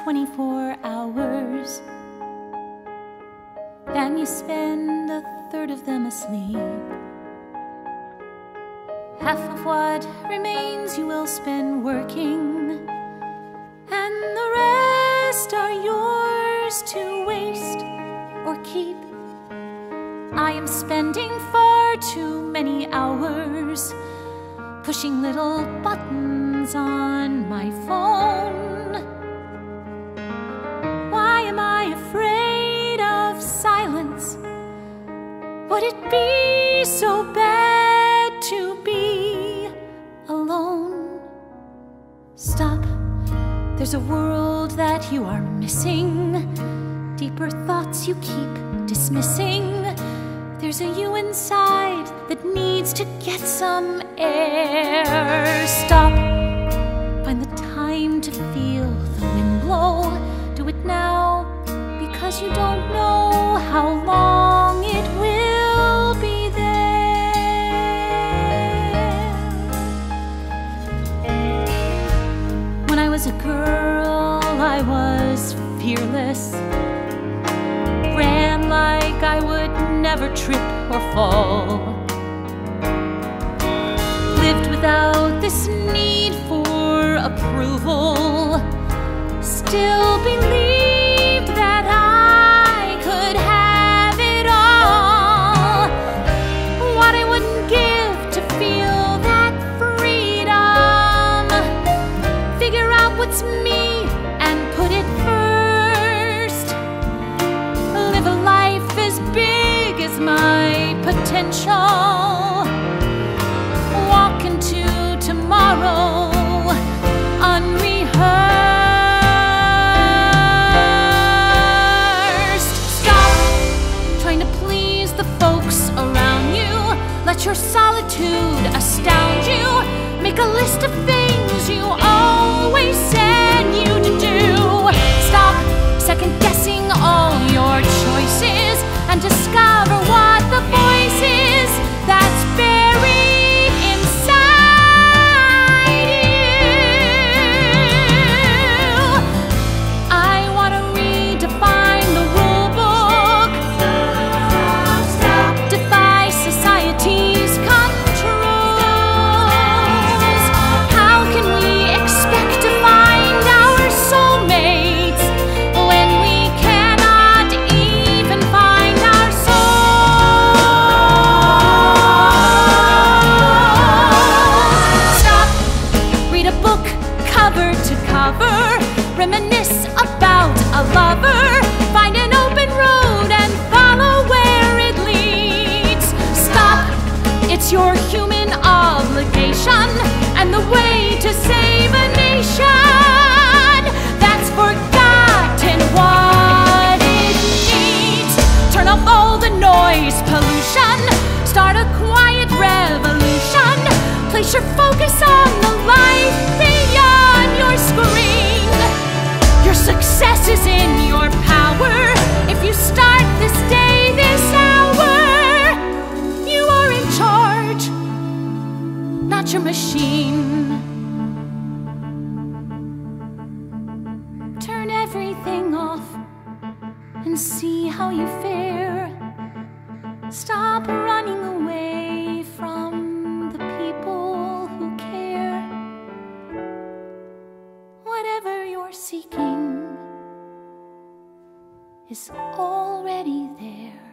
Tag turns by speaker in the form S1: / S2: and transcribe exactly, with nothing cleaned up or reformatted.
S1: twenty-four hours, and you spend a third of them asleep. Half of what remains you will spend working, and the rest are yours to waste or keep. I am spending far too many hours pushing little buttons on my phone. Why am I afraid of silence? Would it be so bad to be alone? Stop, there's a world that you are missing, deeper thoughts you keep dismissing. There's a you inside that needs to get some air. Stop, find the time to feel the wind blow. Do it now, because you don't know how long it will be there. When I was a girl, I was fearless, ran like I would never trip or fall, lived without this need for approval, still believed that I could have it all. What I wouldn't give to feel that freedom, figure out what's me and put it first, live a life as big as my potential, walk into tomorrow unrehearsed. Stop trying to please the folks around you, let your solitude astound you, make a list of things you always said you'd do. Stop second guessing all your choices and discover what the voice is that's buried inside you. I want to redefine the rule book, defy society's controls. How can we expect to find our soulmates when we cannot even find our souls? Stop, read a book cover to cover, reminisce about a lover, find an open road and follow where it leads. Stop, it's your human obligation and the way to save a nation that's forgotten what it needs. Turn off all the noise pollution, start a quiet revolution, place your focus on the life beyond your screen. Your success is in your power. If you start this day, this hour, you are in charge, not your machine. Turn everything off and see how you fare. Stop running away from the people who care. Whatever you're seeking is already there.